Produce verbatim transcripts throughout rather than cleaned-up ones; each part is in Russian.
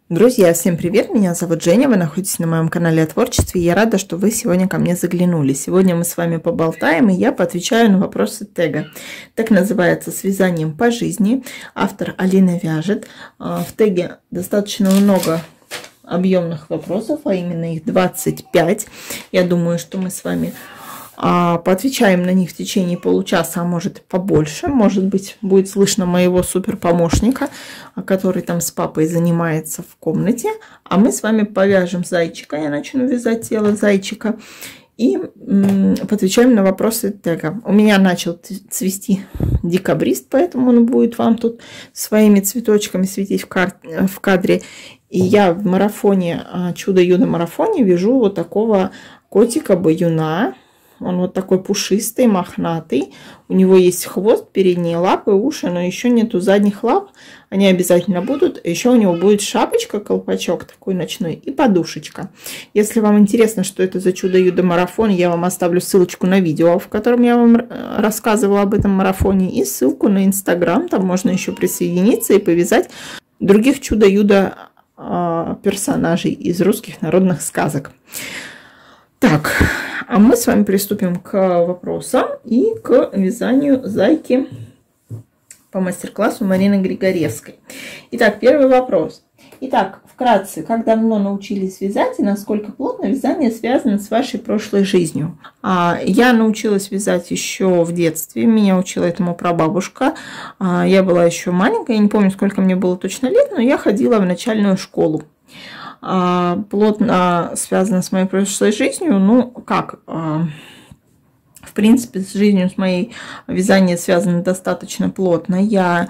Друзья, всем привет! Меня зовут Женя, вы находитесь на моем канале о творчестве, и я рада, что вы сегодня ко мне заглянули. Сегодня мы с вами поболтаем, и я поотвечаю на вопросы тега. Так называется «С вязанием по жизни». Автор Алина вяжет. В теге достаточно много объемных вопросов, а именно их двадцать пять. Я думаю, что мы с вами А, поотвечаем на них в течение получаса, а может побольше. Может быть, будет слышно моего супер помощника, который там с папой занимается в комнате. А мы с вами повяжем зайчика. Я начну вязать тело зайчика. И поотвечаем на вопросы тега. У меня начал цвести декабрист, поэтому он будет вам тут своими цветочками светить в, кар... в кадре. И я в марафоне, чудо-юдо-марафоне, вяжу вот такого котика-баюна. Он вот такой пушистый, мохнатый. У него есть хвост, передние лапы, уши, но еще нету задних лап. Они обязательно будут. Еще у него будет шапочка, колпачок такой ночной и подушечка. Если вам интересно, что это за чудо-юдо-марафон, я вам оставлю ссылочку на видео, в котором я вам рассказывала об этом марафоне, и ссылку на Инстаграм. Там можно еще присоединиться и повязать других чудо-юдо персонажей из русских народных сказок. Так, а мы с вами приступим к вопросам и к вязанию зайки по мастер-классу Марины Григоревской. Итак, первый вопрос. Итак, вкратце, как давно научились вязать и насколько плотно вязание связано с вашей прошлой жизнью? Я научилась вязать еще в детстве, меня учила этому прабабушка. Я была еще маленькая, я не помню, сколько мне было точно лет, но я ходила в начальную школу. Плотно связано с моей прошлой жизнью. Ну, как? В принципе, с жизнью с моей вязание связано достаточно плотно. Я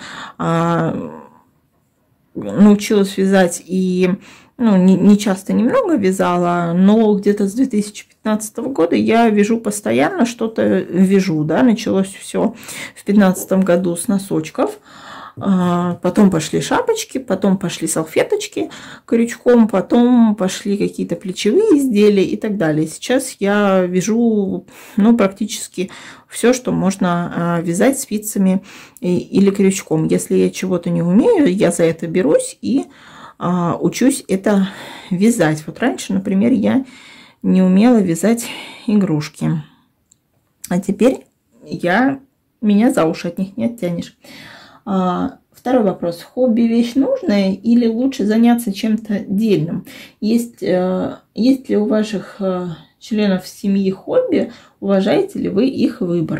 научилась вязать и, ну, не, не часто, немного вязала, но где-то с две тысячи пятнадцатого года я вяжу постоянно, что-то вяжу, да. Началось все в две тысячи пятнадцатом году с носочков. Потом пошли шапочки, потом пошли салфеточки крючком, потом пошли какие-то плечевые изделия и так далее. Сейчас я вяжу, ну, практически все, что можно вязать спицами или крючком. Если я чего-то не умею, я за это берусь и учусь это вязать. Вот раньше, например, я не умела вязать игрушки, а теперь я, меня за уши от них не оттянешь. Второй вопрос. Хобби вещь нужная или лучше заняться чем-то дельным? Есть, есть ли у ваших членов семьи хобби? Уважаете ли вы их выбор?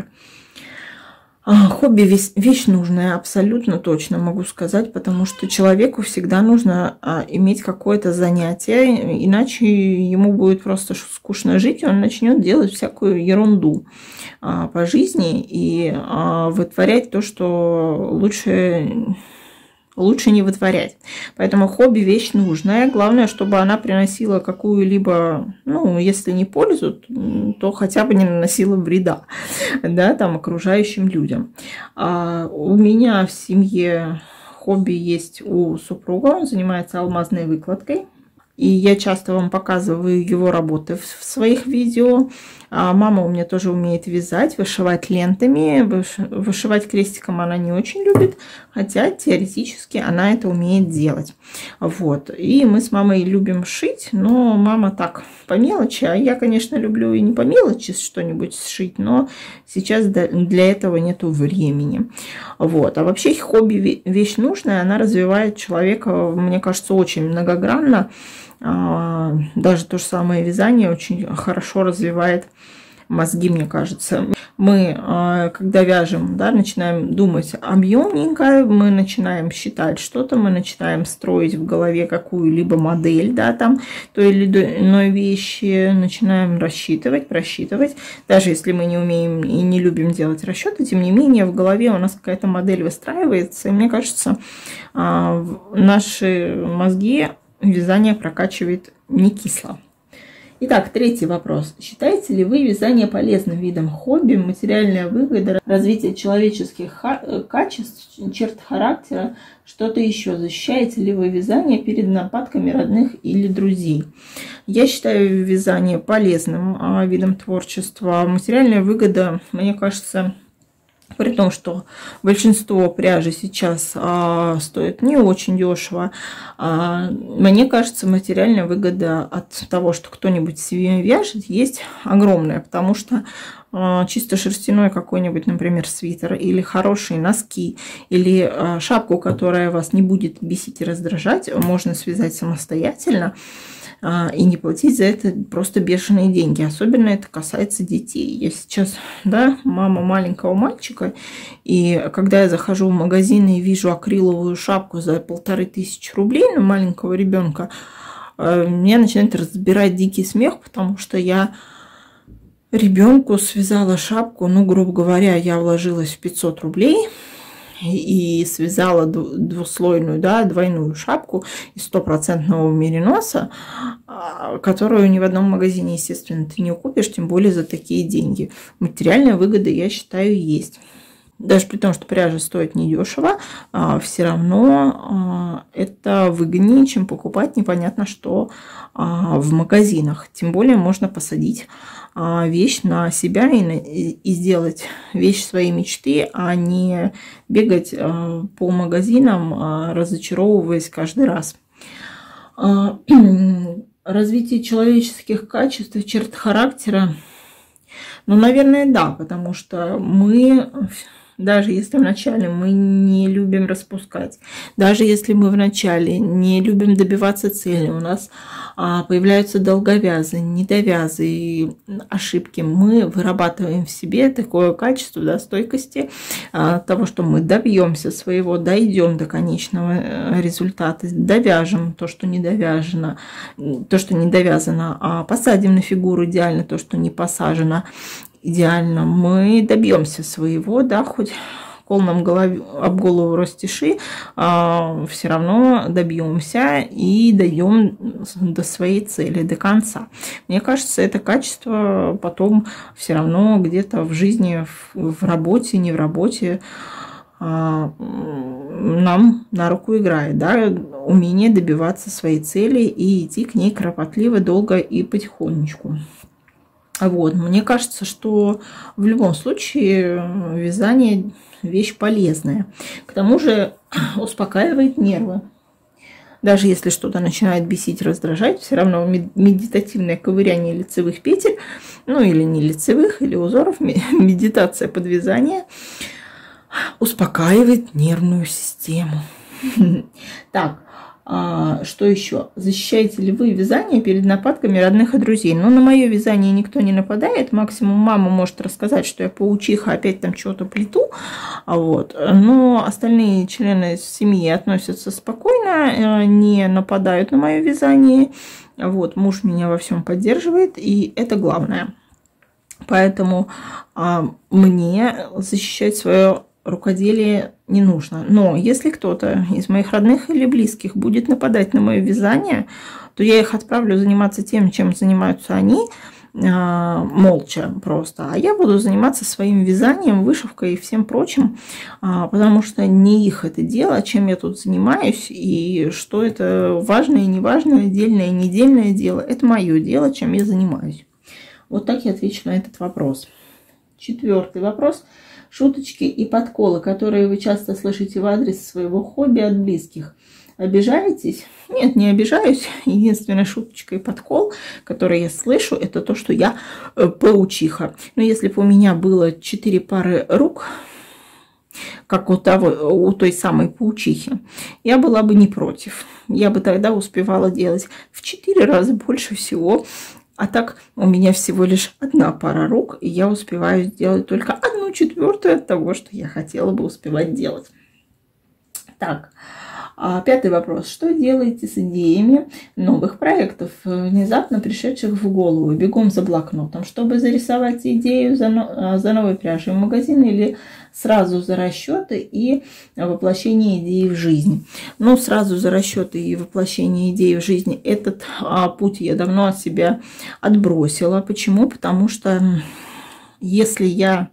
Хобби вещь, вещь нужная, абсолютно точно могу сказать, потому что человеку всегда нужно иметь какое-то занятие, иначе ему будет просто скучно жить, и он начнет делать всякую ерунду по жизни и вытворять то, что лучше, лучше не вытворять. Поэтому хобби вещь нужная. Главное, чтобы она приносила какую-либо, ну, если не пользу, то хотя бы не наносила вреда, да, там, окружающим людям. А у меня в семье хобби есть у супруга. Он занимается алмазной выкладкой. И я часто вам показываю его работы в своих видео. А мама у меня тоже умеет вязать, вышивать лентами. Вышивать крестиком она не очень любит, хотя теоретически она это умеет делать. Вот. И мы с мамой любим шить, но мама так по мелочи. А я, конечно, люблю и не по мелочи что-нибудь сшить, но сейчас для этого нету времени. Вот. А вообще хобби вещь нужная, она развивает человека, мне кажется, очень многогранно. Даже то же самое вязание очень хорошо развивает мозги, мне кажется. Мы, когда вяжем, да, начинаем думать объемненько, мы начинаем считать что-то, мы начинаем строить в голове какую-либо модель, да, там, той или иной вещи, начинаем рассчитывать, просчитывать. Даже если мы не умеем и не любим делать расчеты, тем не менее в голове у нас какая-то модель выстраивается, и мне кажется, наши мозги вязание прокачивает не кисло. Итак, третий вопрос. Считаете ли вы вязание полезным видом хобби, материальная выгода, развитие человеческих качеств, черт характера, что-то еще? Защищаете ли вы вязание перед нападками родных или друзей? Я считаю вязание полезным видом творчества. Материальная выгода, мне кажется, При том, что большинство пряжи сейчас а, стоит не очень дешево. А, мне кажется, материальная выгода от того, что кто-нибудь себе вяжет, есть огромная. Потому что а, чисто шерстяной какой-нибудь, например, свитер, или хорошие носки, или а, шапку, которая вас не будет бесить и раздражать, можно связать самостоятельно и не платить за это просто бешеные деньги. Особенно это касается детей. Я сейчас, да, мама маленького мальчика, и когда я захожу в магазин и вижу акриловую шапку за полторы тысячи рублей на маленького ребенка, меня начинает разбирать дикий смех, потому что я ребенку связала шапку, ну, грубо говоря, я вложилась в пятьсот рублей, и связала двуслойную, да, двойную шапку из стопроцентного мериноса, которую ни в одном магазине, естественно, ты не купишь, тем более за такие деньги. Материальная выгода, я считаю, есть. Даже при том, что пряжа стоит недешево, все равно это выгоднее, чем покупать непонятно что в магазинах. Тем более можно посадить вещь на себя и, и сделать вещь своей мечты, а не бегать по магазинам, разочаровываясь каждый раз. Развитие человеческих качеств и черт характера, ну, наверное, да, потому что мы... Даже если вначале мы не любим распускать, даже если мы вначале не любим добиваться цели, у нас а, появляются долговязы, недовязы и ошибки, мы вырабатываем в себе такое качество, да, стойкости а, того, что мы добьемся своего, дойдем до конечного результата, довяжем то, что не довяжено, то, что не довязано, а посадим на фигуру идеально то, что не посажено идеально, мы добьемся своего, да, хоть кол нам голове, об голову растиши, а, все равно добьемся и дойдем до своей цели, до конца. Мне кажется, это качество потом все равно где-то в жизни, в, в работе, не в работе, а, нам на руку играет, да, умение добиваться своей цели и идти к ней кропотливо, долго и потихонечку. Вот, мне кажется, что в любом случае вязание вещь полезная. К тому же успокаивает нервы. Даже если что-то начинает бесить, раздражать, все равно медитативное ковыряние лицевых петель, ну или не лицевых, или узоров, медитация подвязания успокаивает нервную систему. Так. А, что еще? Защищаете ли вы вязание перед нападками родных и друзей? Ну, на мое вязание никто не нападает. Максимум мама может рассказать, что я паучиха, опять там чего-то плету. Вот. Но остальные члены семьи относятся спокойно, не нападают на мое вязание. Вот. Муж меня во всем поддерживает, и это главное. Поэтому а, мне защищать свое рукоделие не нужно. Но если кто-то из моих родных или близких будет нападать на мое вязание, то я их отправлю заниматься тем, чем занимаются они, молча просто. А я буду заниматься своим вязанием, вышивкой и всем прочим, потому что не их это дело, чем я тут занимаюсь, и что это важное и неважное, отдельное и недельное дело. Это мое дело, чем я занимаюсь. Вот так я отвечу на этот вопрос. Четвертый вопрос. Шуточки и подколы, которые вы часто слышите в адрес своего хобби от близких. Обижаетесь? Нет, не обижаюсь. Единственная шуточка и подкол, который я слышу, это то, что я паучиха. Но если бы у меня было четыре пары рук, как у, того, у той самой паучихи, я была бы не против. Я бы тогда успевала делать в четыре раза больше всего. А так у меня всего лишь одна пара рук, и я успеваю сделать только одну четвертую от того, что я хотела бы успевать делать. Так, пятый вопрос. Что делаете с идеями новых проектов, внезапно пришедших в голову, бегом за блокнотом, чтобы зарисовать идею за, за новой пряжей в магазин или сразу за расчеты и воплощение идеи в жизнь? Ну, сразу за расчеты и воплощение идеи в жизнь этот а, путь я давно от себя отбросила. Почему? Потому что если я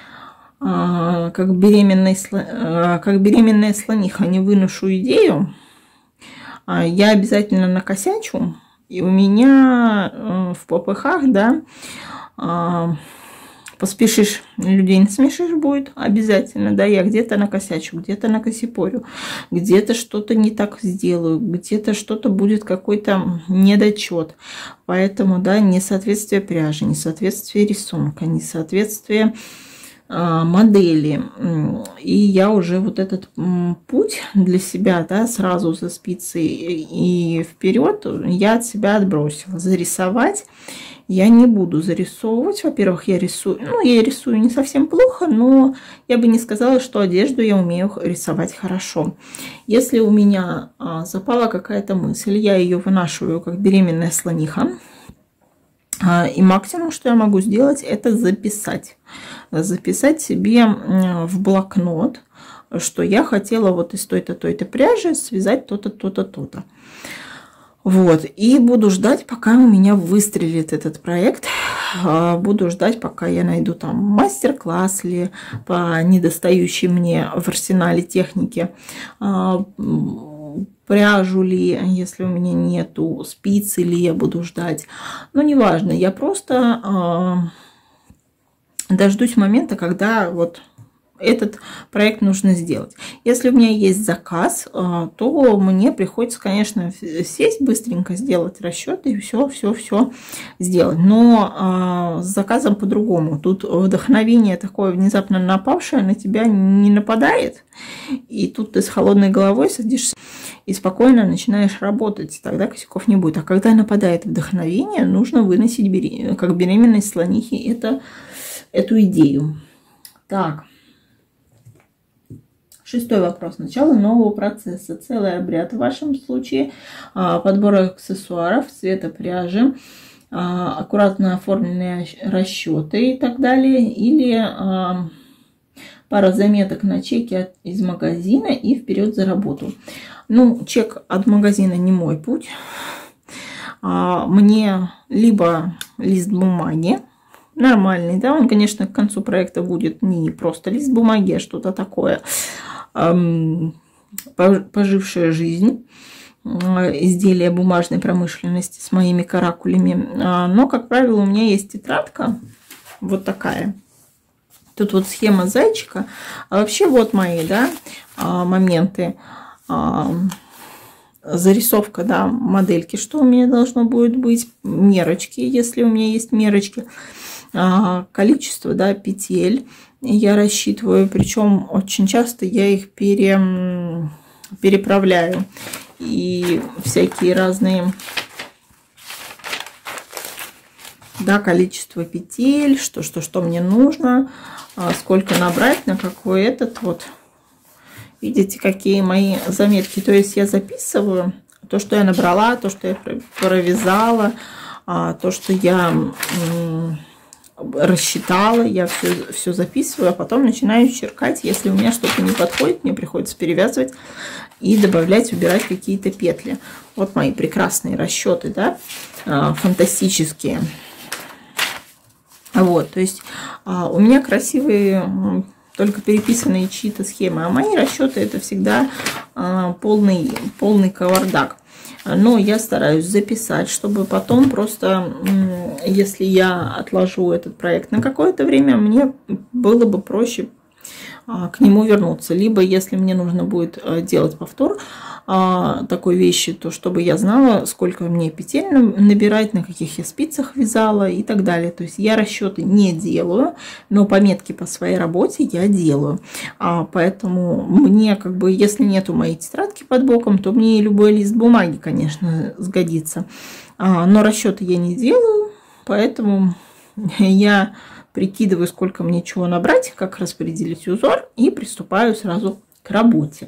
а, как, беременный, а, как беременная слониха не выношу идею, а, я обязательно накосячу, и у меня а, в попыхах, да, а, Поспешишь, людей насмешишь будет обязательно, да, я где-то накосячу, где-то накосипорю, где-то что-то не так сделаю, где-то что-то будет какой-то недочет. Поэтому, да, несоответствие пряжи, несоответствие рисунка, несоответствие а, модели. И я уже вот этот м, путь для себя, да, сразу за спицей и вперед я от себя отбросила. Зарисовать я не буду зарисовывать. Во-первых, я рисую, ну, я рисую не совсем плохо, но я бы не сказала, что одежду я умею рисовать хорошо. Если у меня а, запала какая-то мысль, я ее вынашиваю как беременная слониха. А, и максимум, что я могу сделать, это записать. Записать себе в блокнот, что я хотела вот из той-то, той-то пряжи связать то-то, то-то, то-то. Вот, и буду ждать, пока у меня выстрелит этот проект. Буду ждать, пока я найду там мастер-класс ли по недостающей мне в арсенале техники, пряжу ли, если у меня нету, спицы ли я буду ждать. Но неважно, я просто дождусь момента, когда вот этот проект нужно сделать. Если у меня есть заказ, то мне приходится, конечно, сесть быстренько, сделать расчеты и все, все, все сделать. Но с заказом по-другому. Тут вдохновение такое внезапно напавшее на тебя не нападает. И тут ты с холодной головой садишься и спокойно начинаешь работать. Тогда косяков не будет. А когда нападает вдохновение, нужно выносить берем... как беременность слонихи это, эту идею. Так. Шестой вопрос. Начало нового процесса. Целый обряд в вашем случае. Подбор аксессуаров, цвета пряжи, аккуратно оформленные расчеты и так далее. Или пара заметок на чеке из магазина и вперед за работу. Ну, чек от магазина не мой путь. Мне либо лист бумаги, нормальный, да, он, конечно, к концу проекта будет не просто лист бумаги, а что-то такое, пожившая жизнь, изделия бумажной промышленности с моими каракулями. Но, как правило, у меня есть тетрадка вот такая. Тут вот схема зайчика. А вообще вот мои, да, моменты. Зарисовка, да, модельки, что у меня должно будет быть, мерочки, если у меня есть мерочки, количество, да, петель я рассчитываю, причем очень часто я их пере, переправляю, и всякие разные, да, количество петель, что, что, что мне нужно, сколько набрать, на какой этот вот. Видите, какие мои заметки. То есть я записываю то, что я набрала, то, что я провязала, то, что я рассчитала. Я все, все записываю, а потом начинаю черкать. Если у меня что-то не подходит, мне приходится перевязывать и добавлять, убирать какие-то петли. Вот мои прекрасные расчеты, да, фантастические. Вот, то есть у меня красивые... только переписанные чьи-то схемы. А мои расчеты это всегда а, полный, полный кавардак. Но я стараюсь записать, чтобы потом просто, если я отложу этот проект на какое-то время, мне было бы проще а, к нему вернуться. Либо, если мне нужно будет делать повтор а, такой вещи, то чтобы я знала, сколько мне петель набирать, на каких я спицах вязала и так далее. То есть я расчеты не делаю, но пометки по своей работе я делаю. А, поэтому мне, как бы, если нету моей тетрадки под боком, то мне любой лист бумаги, конечно, сгодится. А, но расчеты я не делаю, поэтому я прикидываю, сколько мне чего набрать, как распределить узор, и приступаю сразу к работе.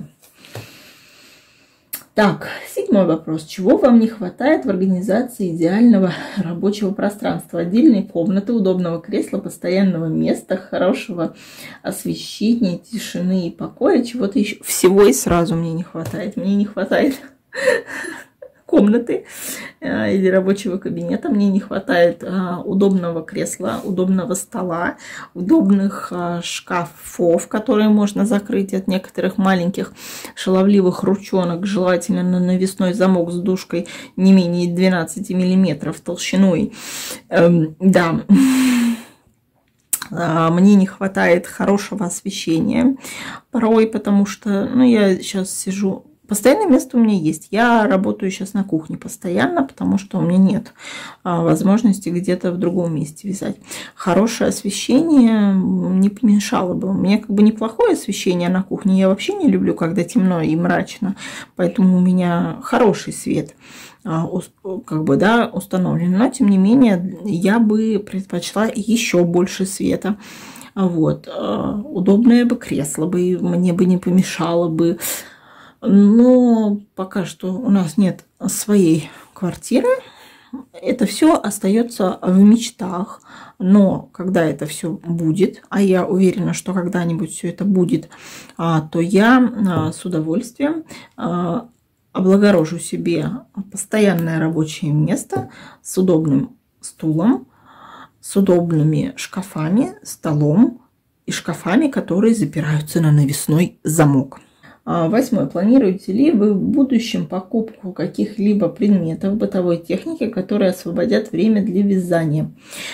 Так, седьмой вопрос. Чего вам не хватает в организации идеального рабочего пространства? Отдельной комнаты, удобного кресла, постоянного места, хорошего освещения, тишины и покоя, чего-то еще. Всего и сразу мне не хватает. Мне не хватает комнаты или рабочего кабинета, мне не хватает а, удобного кресла, удобного стола, удобных а, шкафов, которые можно закрыть от некоторых маленьких шаловливых ручонок, желательно на навесной замок с дужкой не менее двенадцати миллиметров толщиной. Эм, да. Мне не хватает хорошего освещения порой, потому что, ну, я сейчас сижу... Постоянное место у меня есть. Я работаю сейчас на кухне постоянно, потому что у меня нет возможности где-то в другом месте вязать. Хорошее освещение не помешало бы. У меня как бы неплохое освещение на кухне. Я вообще не люблю, когда темно и мрачно. Поэтому у меня хороший свет как бы, да, установлен. Но, тем не менее, я бы предпочла еще больше света. Вот. Удобное бы кресло бы мне бы не помешало бы. Но пока что у нас нет своей квартиры. Это все остается в мечтах. Но когда это все будет, а я уверена, что когда-нибудь все это будет, то я с удовольствием облагорожу себе постоянное рабочее место с удобным стулом, с удобными шкафами, столом и шкафами, которые запираются на навесной замок. Восьмой. Планируете ли вы в будущем покупку каких-либо предметов бытовой техники, которые освободят время для вязания?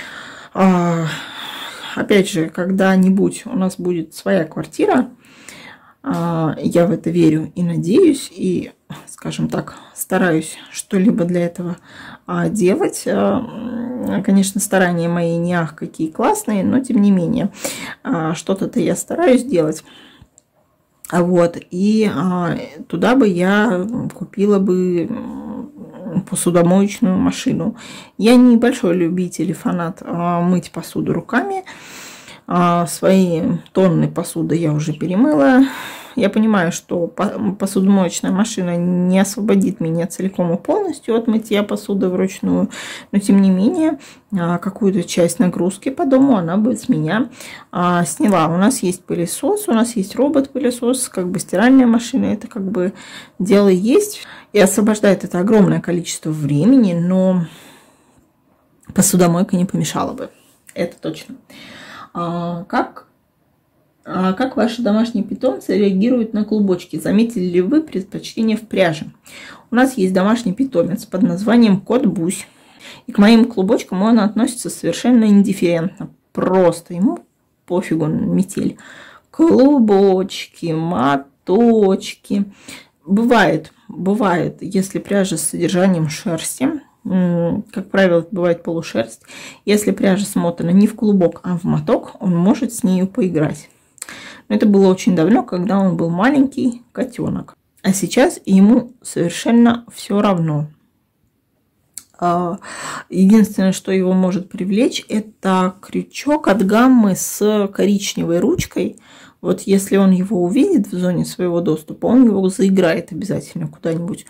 Опять же, когда-нибудь у нас будет своя квартира, я в это верю и надеюсь, и, скажем так, стараюсь что-либо для этого делать. Конечно, старания мои не ах какие классные, но тем не менее, что-то-то я стараюсь делать. Вот, и а, туда бы я купила бы посудомоечную машину. Я небольшой любитель и фанат а, мыть посуду руками. А, свои тонны посуды я уже перемыла. Я понимаю, что посудомоечная машина не освободит меня целиком и полностью от мытья посуды вручную, но тем не менее какую-то часть нагрузки по дому она бы с меня сняла. У нас есть пылесос, у нас есть робот-пылесос, как бы стиральная машина, это как бы дело есть. И освобождает это огромное количество времени, но посудомойка не помешала бы, это точно. Как А как ваши домашние питомцы реагируют на клубочки? Заметили ли вы предпочтение в пряже? У нас есть домашний питомец под названием Кот Бусь. И к моим клубочкам он относится совершенно индифферентно. Просто ему пофигу метель. Клубочки, моточки. Бывает, бывает, если пряжа с содержанием шерсти, как правило, бывает полушерсть. Если пряжа смотана не в клубок, а в моток, он может с нею поиграть. Но это было очень давно, когда он был маленький котенок. А сейчас ему совершенно все равно. Единственное, что его может привлечь, это крючок от гаммы с коричневой ручкой. Вот если он его увидит в зоне своего доступа, он его заиграет обязательно куда-нибудь.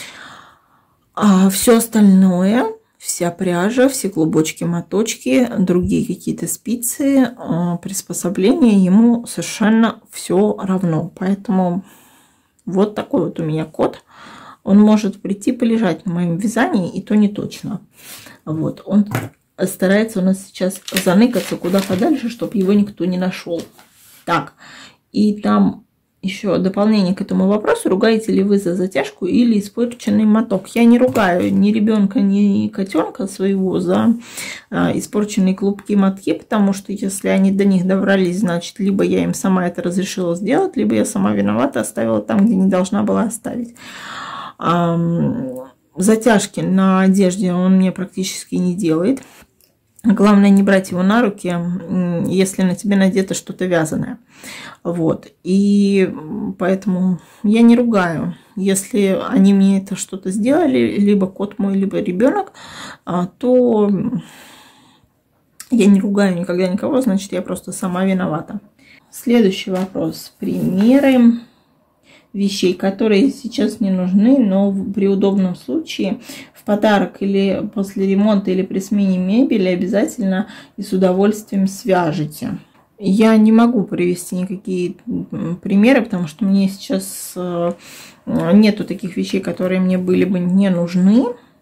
А все остальное, вся пряжа, все клубочки, моточки, другие какие-то спицы, приспособления, ему совершенно все равно. Поэтому вот такой вот у меня кот. Он может прийти полежать на моем вязании, и то не точно. Вот, он старается у нас сейчас заныкаться куда подальше, чтобы его никто не нашел. Так, и там еще дополнение к этому вопросу. Ругаете ли вы за затяжку или испорченный моток? Я не ругаю ни ребенка, ни котенка своего за а, испорченные клубки и мотки, потому что если они до них добрались, значит, либо я им сама это разрешила сделать, либо я сама виновата, оставила там, где не должна была оставить. А, затяжки на одежде он мне практически не делает. Главное не брать его на руки, если на тебе надето что-то вязаное. Вот. И поэтому я не ругаю. Если они мне это что-то сделали, либо кот мой, либо ребенок, то я не ругаю никогда никого, значит, я просто сама виновата. Следующий вопрос. Примеры вещей, которые сейчас не нужны, но при удобном случае в подарок или после ремонта, или при смене мебели обязательно и с удовольствием свяжете. Я не могу привести никакие примеры, потому что мне сейчас нету таких вещей, которые мне были бы не нужны,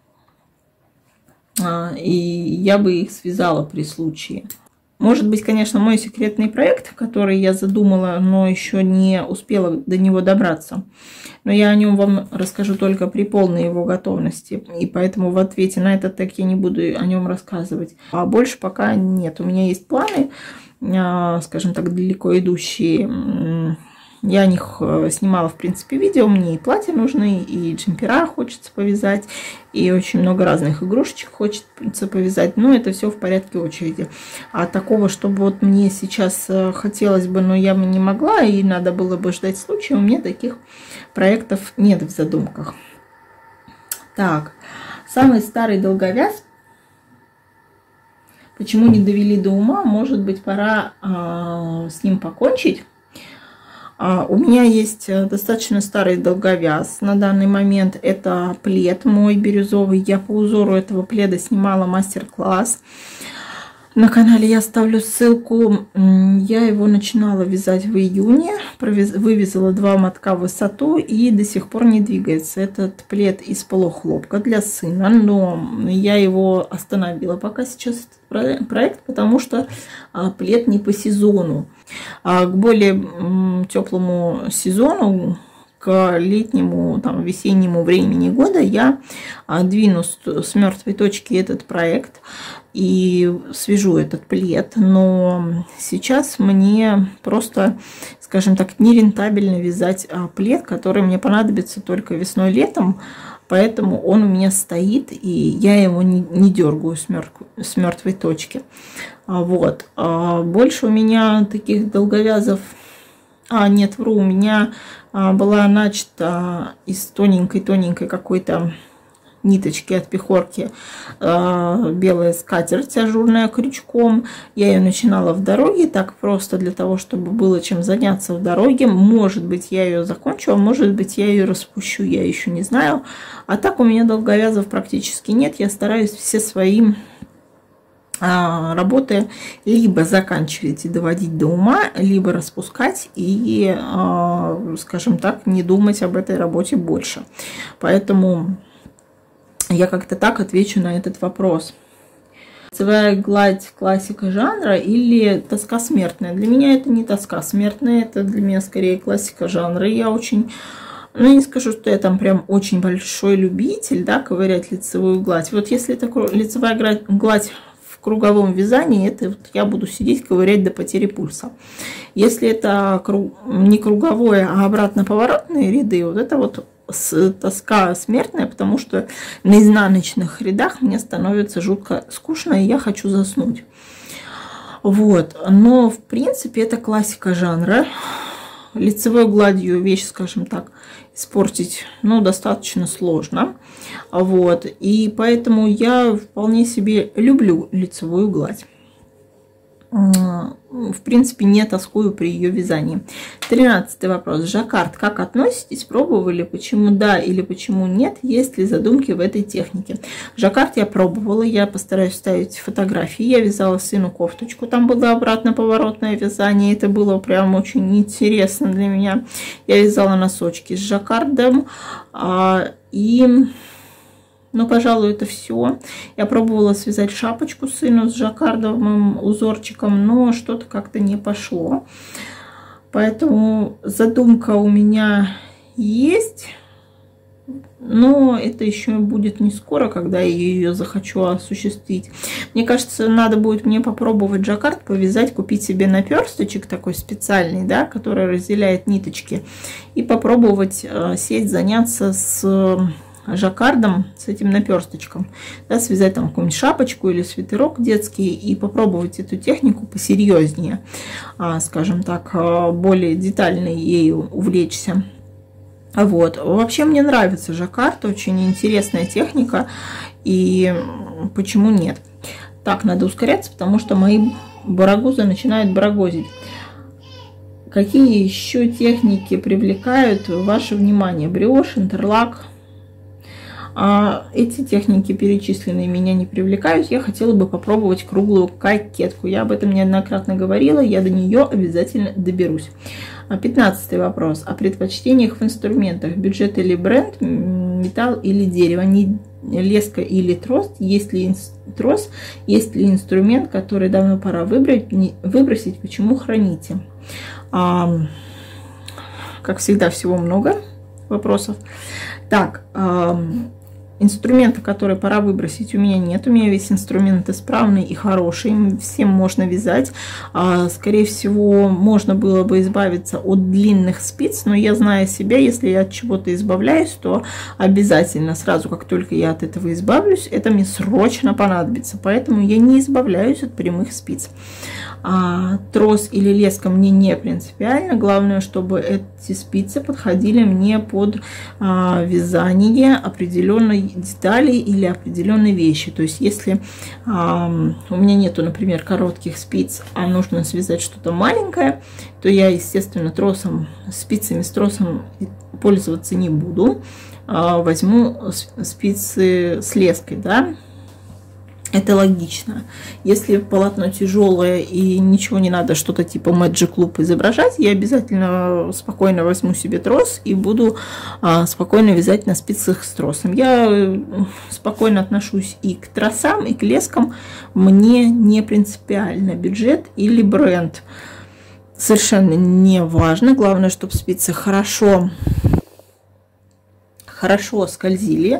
и я бы их связала при случае. Может быть, конечно, мой секретный проект, который я задумала, но еще не успела до него добраться. Но я о нем вам расскажу только при полной его готовности. И поэтому в ответе на этот тег я не буду о нем рассказывать. А больше пока нет. У меня есть планы скажем так, далеко идущие. Я о них снимала, в принципе, видео. Мне и платья нужны, и джемпера хочется повязать, и очень много разных игрушечек хочется повязать. Но это все в порядке очереди. А такого, чтобы вот мне сейчас хотелось бы, но я бы не могла, и надо было бы ждать случая, у меня таких проектов нет в задумках. Так, самый старый долговяз. Почему не довели до ума? Может быть, пора э, с ним покончить. Uh, у меня есть достаточно старый долговяз на данный момент. Это плед мой бирюзовый. Я по узору этого пледа снимала мастер-класс. На канале я оставлю ссылку. Я его начинала вязать в июне. Вывязала два мотка в высоту и до сих пор не двигается. Этот плед из полухлопка для сына. Но я его остановила пока сейчас этот проект, потому что плед не по сезону. А к более теплому сезону, к летнему, там, весеннему времени года я двину с мертвой точки этот проект и свяжу этот плед. Но сейчас мне просто, скажем так, нерентабельно вязать плед, который мне понадобится только весной-летом. Поэтому он у меня стоит, и я его не, не дергаю с, мертв, с мертвой точки. Вот. Больше у меня таких долговязов... А, нет, вру, у меня была начата из тоненькой-тоненькой какой-то ниточки от пехорки белая скатерть ажурная крючком. Я ее начинала в дороге, так просто для того, чтобы было чем заняться в дороге. Может быть, я ее закончу, а может быть, я ее распущу, я еще не знаю. А так у меня долговязов практически нет. Я стараюсь все свои работы либо заканчивать и доводить до ума, либо распускать и, скажем так, не думать об этой работе больше. Поэтому я как-то так отвечу на этот вопрос. Лицевая гладь классика жанра или тоска смертная? Для меня это не тоска смертная, это для меня скорее классика жанра. Я очень, ну, не скажу, что я там прям очень большой любитель, да, ковырять лицевую гладь. Вот если это лицевая гладь в круговом вязании, это вот я буду сидеть ковырять до потери пульса. Если это не круговое, а обратно поворотные ряды, вот это вот тоска смертная, потому что на изнаночных рядах мне становится жутко скучно, и я хочу заснуть. Вот. Но, в принципе, это классика жанра. Лицевой гладью вещь, скажем так, испортить, ну, достаточно сложно. Вот. И поэтому я вполне себе люблю лицевую гладь. В принципе, не тоскую при ее вязании. Тринадцатый вопрос. Жаккард. Как относитесь? Пробовали? Почему да или почему нет? Есть ли задумки в этой технике? Жаккард я пробовала. Я постараюсь вставить фотографии. Я вязала сыну кофточку. Там было обратно поворотное вязание. Это было прям очень интересно для меня. Я вязала носочки с жаккардом. И... Ну, пожалуй, это все. Я пробовала связать шапочку сыну с жаккардовым узорчиком, но что-то как-то не пошло. Поэтому задумка у меня есть, но это еще будет не скоро, когда я ее захочу осуществить. Мне кажется, надо будет мне попробовать жаккард повязать, купить себе наперсточек такой специальный, да, который разделяет ниточки, и попробовать э, сеть заняться с... жаккардом, с этим наперсточком, да, связать там какую-нибудь шапочку или свитерок детский и попробовать эту технику посерьезнее, скажем так, более детально ею увлечься. Вот. Вообще мне нравится жаккард, очень интересная техника, и почему нет? Так, надо ускоряться, потому что мои барагузы начинают барагозить. Какие еще техники привлекают ваше внимание? Бриош, интерлак. А эти техники перечисленные меня не привлекают. Я хотела бы попробовать круглую кокетку. Я об этом неоднократно говорила, я до нее обязательно доберусь. Пятнадцатый вопрос. О предпочтениях в инструментах. Бюджет или бренд, металл или дерево, не леска или трос. Есть ли трос, есть ли инструмент, который давно пора выбрать, не, выбросить, почему храните? А, как всегда, всего много вопросов. Так, инструмента, который пора выбросить, у меня нет. У меня весь инструмент исправный и хороший. Им всем можно вязать. Скорее всего, можно было бы избавиться от длинных спиц, но я знаю себя, если я от чего-то избавляюсь, то обязательно сразу, как только я от этого избавлюсь, это мне срочно понадобится. Поэтому я не избавляюсь от прямых спиц. А трос или леска мне не принципиально. Главное, чтобы эти спицы подходили мне под а, вязание определенной детали или определенной вещи. То есть, если а, у меня нету, например, коротких спиц, а нужно связать что-то маленькое, то я, естественно, тросом, спицами с тросом пользоваться не буду. А, возьму спицы с леской, да. Это логично. Если полотно тяжелое и ничего не надо, что-то типа Magic Loop изображать, я обязательно спокойно возьму себе трос и буду а, спокойно вязать на спицах с тросом. Я спокойно отношусь и к тросам, и к лескам. Мне не принципиально бюджет или бренд. Совершенно не важно. Главное, чтобы спицы хорошо... хорошо скользили,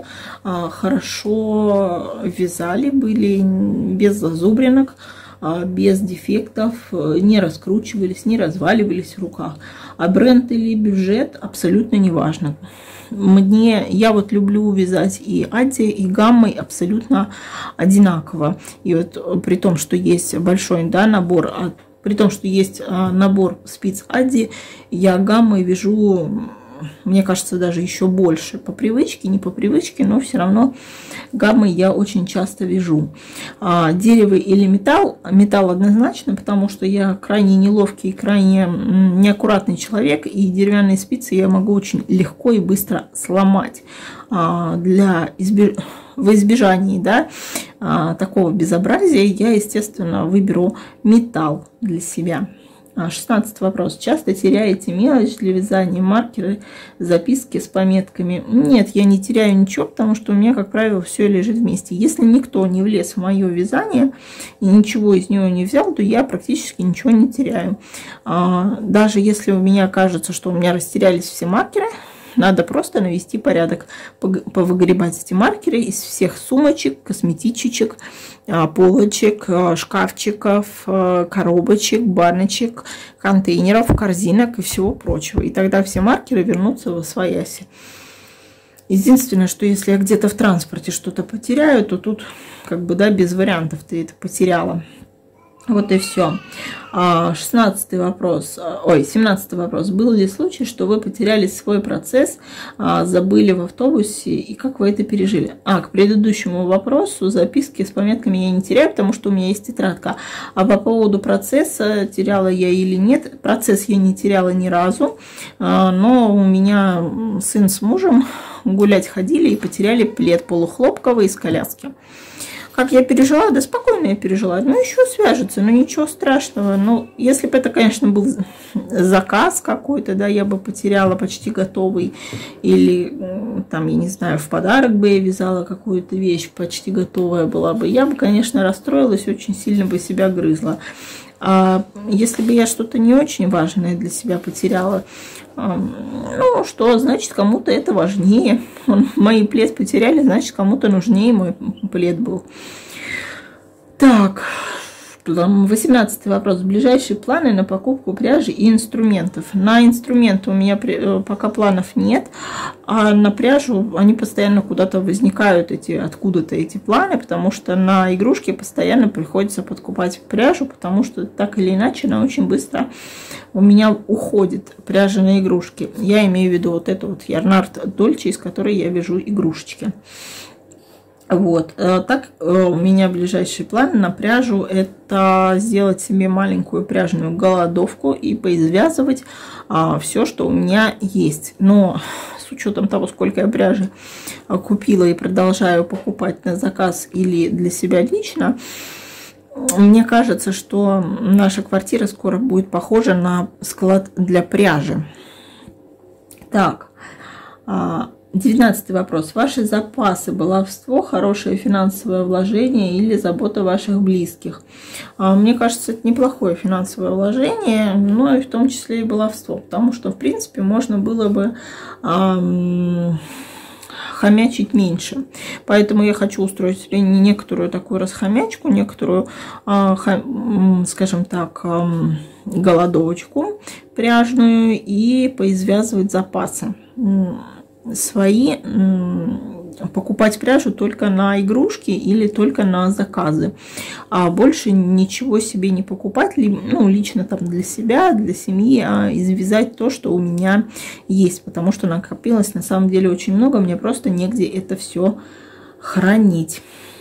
хорошо вязали, были без зазубринок, без дефектов, не раскручивались, не разваливались в руках. А бренд или бюджет абсолютно не важно. Мне, я вот люблю вязать и Адди, и гаммой абсолютно одинаково. И вот при том, что есть большой, да, набор, при том, что есть набор спиц Адди, я гаммой вяжу, мне кажется, даже еще больше. По привычке, не по привычке, но все равно гаммы я очень часто вяжу. А, дерево или металл? Металл однозначно, потому что я крайне неловкий, крайне неаккуратный человек, и деревянные спицы я могу очень легко и быстро сломать. А, для избеж... В избежании, да, а, такого безобразия я, естественно, выберу металл для себя. шестнадцатый вопрос. Часто теряете мелочь для вязания, маркеры, записки с пометками? Нет, я не теряю ничего, потому что у меня, как правило, все лежит вместе. Если никто не влез в мое вязание и ничего из него не взял, то я практически ничего не теряю. Даже если у меня кажется, что у меня растерялись все маркеры, надо просто навести порядок, повыгребать эти маркеры из всех сумочек, косметичек, полочек, шкафчиков, коробочек, баночек, контейнеров, корзинок и всего прочего. И тогда все маркеры вернутся в освояси. Единственное, что если я где-то в транспорте что-то потеряю, то тут как бы, да, без вариантов ты это потеряла. Вот и все. шестнадцатый вопрос, ой, семнадцатый вопрос. Был ли случай, что вы потеряли свой процесс, забыли в автобусе, и как вы это пережили? А, к предыдущему вопросу, записки с пометками я не теряю, потому что у меня есть тетрадка. А по поводу процесса, теряла я или нет, процесс я не теряла ни разу, но у меня сын с мужем гулять ходили и потеряли плед полухлопковый из коляски. Как я пережила? Да спокойно я пережила. Ну, еще свяжется, но ничего страшного. Ну, если бы это, конечно, был заказ какой-то, да, я бы потеряла почти готовый. Или, там, я не знаю, в подарок бы я вязала какую-то вещь, почти готовая была бы. Я бы, конечно, расстроилась, очень сильно бы себя грызла. А если бы я что-то не очень важное для себя потеряла, ну что, значит, кому-то это важнее. Мои плед потеряли, значит, кому-то нужнее мой плед был. Так, восемнадцатый вопрос. Ближайшие планы на покупку пряжи и инструментов. На инструменты у меня пока планов нет, а на пряжу они постоянно куда-то возникают, эти, откуда-то эти планы, потому что на игрушки постоянно приходится подкупать пряжу, потому что так или иначе она очень быстро у меня уходит, пряжа на игрушки. Я имею в виду вот эту вот Ярнард Дольче, из которой я вяжу игрушечки. Вот, так у меня ближайший план на пряжу — это сделать себе маленькую пряжную голодовку и поизвязывать а, все, что у меня есть. Но с учетом того, сколько я пряжи купила и продолжаю покупать на заказ или для себя лично, мне кажется, что наша квартира скоро будет похожа на склад для пряжи. Так, девятнадцатый вопрос. Ваши запасы, баловство, хорошее финансовое вложение или забота ваших близких? Мне кажется, это неплохое финансовое вложение, но и в том числе и баловство, потому что, в принципе, можно было бы эм, хомячить меньше. Поэтому я хочу устроить некоторую такую расхомячку, некоторую, скажем так, голодовочку пряжную и поизвязывать запасы свои, покупать пряжу только на игрушки или только на заказы, а больше ничего себе не покупать, ну, лично там для себя, для семьи, а извязать то, что у меня есть, потому что накопилось на самом деле очень много, мне просто негде это все хранить.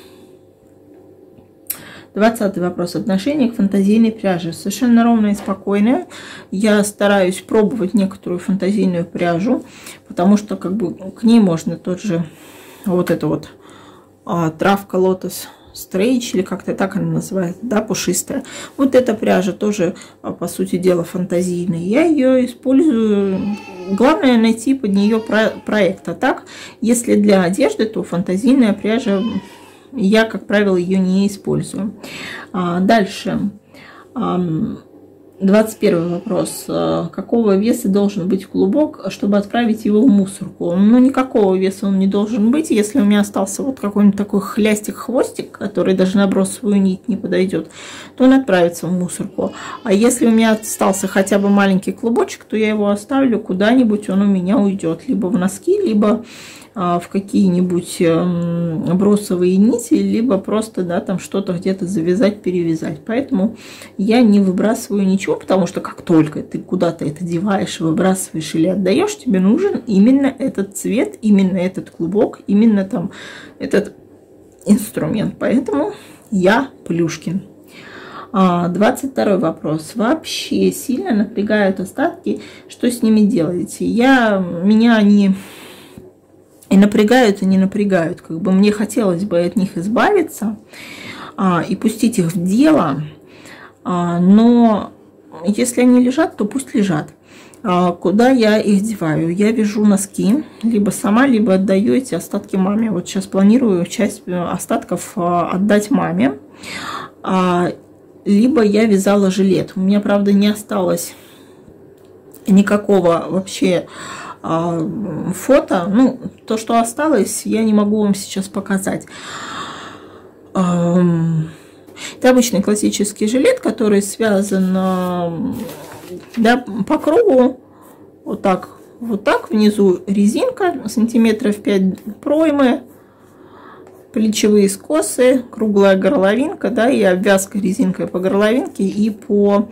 Двадцатый вопрос. Отношение к фантазийной пряже. Совершенно ровное и спокойное. Я стараюсь пробовать некоторую фантазийную пряжу, потому что как бы к ней можно тот же вот это вот а, травка лотос стрейч, или как-то так она называется, да, пушистая. Вот эта пряжа тоже, по сути дела, фантазийная. Я ее использую. Главное найти под нее про проект. А так, если для одежды, то фантазийная пряжа, я, как правило, ее не использую. А, дальше. двадцать первый вопрос. Какого веса должен быть клубок, чтобы отправить его в мусорку? Ну, никакого веса он не должен быть. Если у меня остался вот какой-нибудь такой хлястик-хвостик, который даже на бросовую нить не подойдет, то он отправится в мусорку. А если у меня остался хотя бы маленький клубочек, то я его оставлю куда-нибудь, он у меня уйдет. Либо в носки, либо в какие-нибудь бросовые нити, либо просто, да, там что-то где-то завязать, перевязать. Поэтому я не выбрасываю ничего, потому что как только ты куда-то это деваешь, выбрасываешь или отдаешь, тебе нужен именно этот цвет, именно этот клубок, именно там этот инструмент. Поэтому я Плюшкин. двадцать второй вопрос. Вообще сильно напрягают остатки, что с ними делаете? Я, меня они и напрягают, и не напрягают. Как бы мне хотелось бы от них избавиться а, и пустить их в дело, а, но если они лежат, то пусть лежат. А, куда я их деваю? Я вяжу носки, либо сама, либо отдаю эти остатки маме. Вот сейчас планирую часть остатков а, отдать маме, а, либо я вязала жилет. У меня, правда, не осталось никакого вообще фото, ну, то, что осталось, я не могу вам сейчас показать. Это обычный классический жилет, который связан, да, по кругу, вот так, вот так, внизу резинка, сантиметров пять проймы, плечевые скосы, круглая горловинка, да, и обвязка резинкой по горловинке и по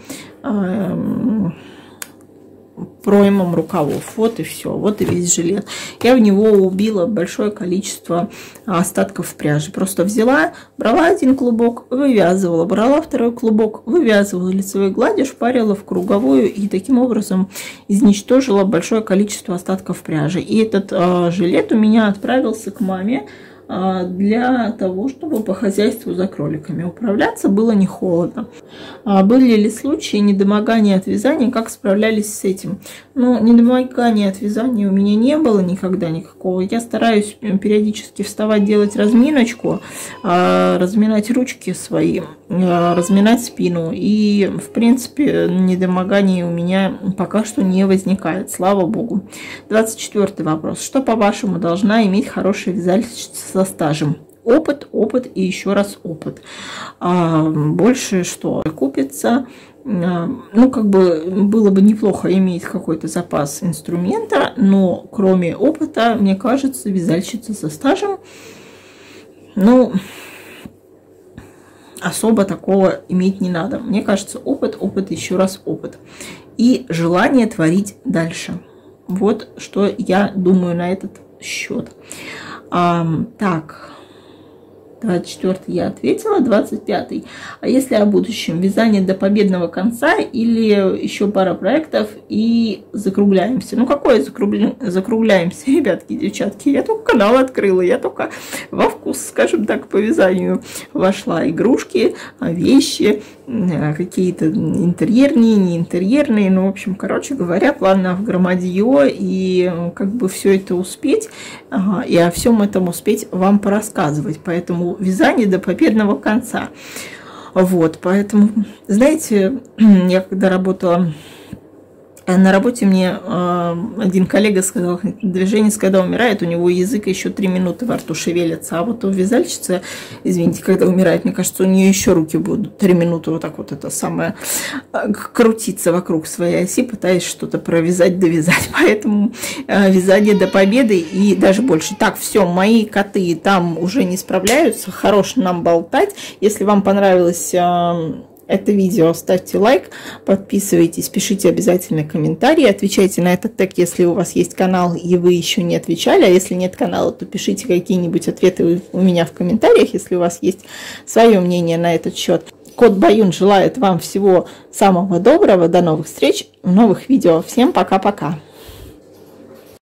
проймам рукавов. Вот и все. Вот и весь жилет. Я в него убила большое количество остатков пряжи. Просто взяла, брала один клубок, вывязывала, брала второй клубок, вывязывала лицевой гладью, шпарила в круговую и таким образом изничтожила большое количество остатков пряжи. И этот э, жилет у меня отправился к маме для того, чтобы по хозяйству за кроликами управляться. Было не холодно. Были ли случаи недомогания от вязания, как справлялись с этим? Ну, недомогания от вязания у меня не было никогда никакого. Я стараюсь периодически вставать, делать разминочку, разминать ручки свои, разминать спину. И, в принципе, недомоганий у меня пока что не возникает, слава богу. двадцать четвёртый вопрос. Что, по-вашему, должна иметь хорошая вязальщица со стажем? Опыт, опыт и еще раз опыт. А больше что? Купится. Ну, как бы было бы неплохо иметь какой-то запас инструмента, но кроме опыта, мне кажется, вязальщица со стажем, ну, особо такого иметь не надо. Мне кажется, опыт, опыт, еще раз опыт. И желание творить дальше. Вот что я думаю на этот счет. А, так, двадцать четвёртый я ответила, двадцать пятый. А если о будущем? Вязание до победного конца или еще пара проектов и закругляемся? Ну, какое закругля... закругляемся, ребятки, девчатки? Я только канал открыла, я только во вкус, скажем так, по вязанию вошла. Игрушки, вещи, какие-то интерьерные, не интерьерные. Ну, в общем, короче говоря, план на громадье и как бы все это успеть, ага, и о всем этом успеть вам порассказывать. Поэтому вязание до победного конца. Вот, поэтому, знаете, я когда работала На работе мне э, один коллега сказал, движенец, когда умирает, у него язык еще три минуты во рту шевелится, а вот у вязальщицы, извините, когда умирает, мне кажется, у нее еще руки будут три минуты вот так вот это самое крутиться вокруг своей оси, пытаясь что-то провязать, довязать. Поэтому э, вязание до победы и даже больше. Так, все, мои коты там уже не справляются, хорош нам болтать. Если вам понравилось э, это видео, ставьте лайк, подписывайтесь, пишите обязательно комментарии, отвечайте на этот тег, если у вас есть канал и вы еще не отвечали, а если нет канала, то пишите какие-нибудь ответы у меня в комментариях, если у вас есть свое мнение на этот счет. Кот Баюн желает вам всего самого доброго, до новых встреч в новых видео. Всем пока-пока!